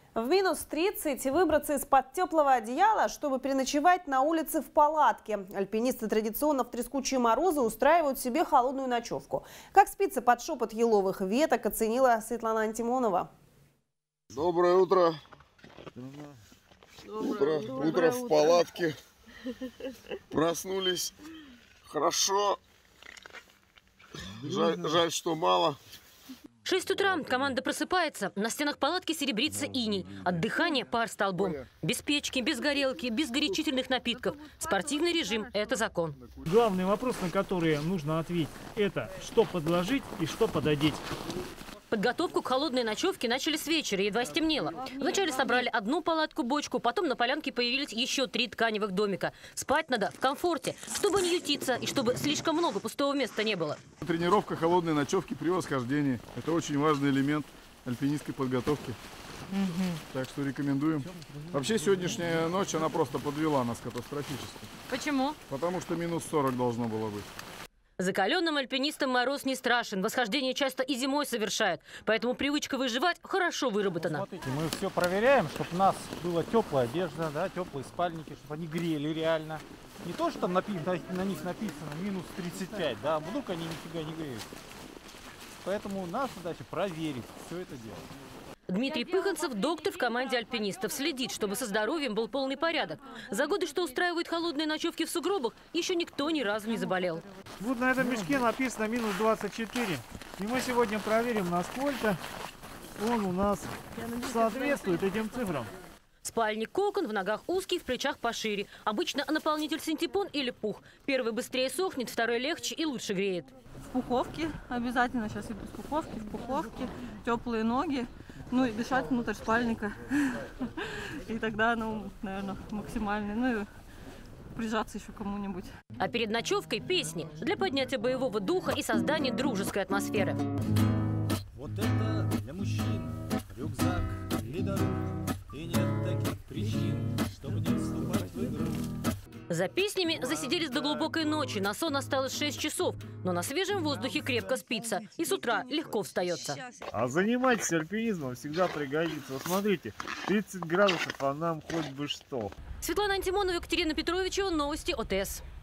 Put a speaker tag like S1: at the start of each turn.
S1: В минус 30 выбраться из-под теплого одеяла, чтобы переночевать на улице в палатке. Альпинисты традиционно в трескучие морозы устраивают себе холодную ночевку. Как спится под шепот еловых веток, оценила Светлана Антимонова.
S2: Доброе утро. Утро в палатке. Проснулись хорошо. Жаль, что мало.
S3: 6 утра команда просыпается. На стенах палатки серебрится иней. От дыхания пар столбом. Без печки, без горелки, без горячительных напитков. Спортивный режим – это закон.
S4: Главный вопрос, на который нужно ответить, это что подложить и что пододеть.
S3: Подготовку к холодной ночевке начали с вечера, едва стемнело. Вначале собрали одну палатку-бочку, потом на полянке появились еще 3 тканевых домика. Спать надо в комфорте, чтобы не ютиться и чтобы слишком много пустого места не было.
S2: Тренировка холодной ночевки при восхождении. Это очень важный элемент альпинистской подготовки. Так что рекомендуем. Вообще сегодняшняя ночь, она просто подвела нас катастрофически.
S3: Почему?
S2: Потому что минус 40 должно было быть.
S3: Закаленным альпинистам мороз не страшен. Восхождение часто и зимой совершают. Поэтому привычка выживать хорошо выработана.
S5: Смотрите, мы все проверяем, чтобы у нас была теплая одежда, да, теплые спальники, чтобы они грели реально. Не то, что там на них написано минус 35, да, а вдруг они нифига не греют. Поэтому наша задача проверить все это дело.
S3: Дмитрий Пыханцев, доктор в команде альпинистов, следит, чтобы со здоровьем был полный порядок. За годы, что устраивают холодные ночевки в сугробах, еще никто ни разу не заболел.
S4: Вот на этом мешке написано минус 24. И мы сегодня проверим, насколько он у нас соответствует этим цифрам.
S3: Спальник кокон, в ногах узкий, в плечах пошире. Обычно наполнитель синтепон или пух. Первый быстрее сохнет, второй легче и лучше греет.
S6: В пуховке обязательно, сейчас иду с пуховки, в пуховке, теплые ноги. Ну и дышать внутрь спальника. И тогда, наверное, максимально. Ну и прижаться еще кому-нибудь.
S3: А перед ночевкой песни для поднятия боевого духа и создания дружеской атмосферы.
S7: Вот это для мужчин рюкзак ледоруб. И нет таких причин, чтобы не вступать в игру.
S3: За песнями засиделись до глубокой ночи. На сон осталось 6 часов. Но на свежем воздухе крепко спится. И с утра легко встается.
S4: А занимайтесь альпинизмом, всегда пригодится. Вот смотрите, 30 градусов, а нам хоть бы что.
S3: Светлана Антимонова, Екатерина Петровичева. Новости ОТС.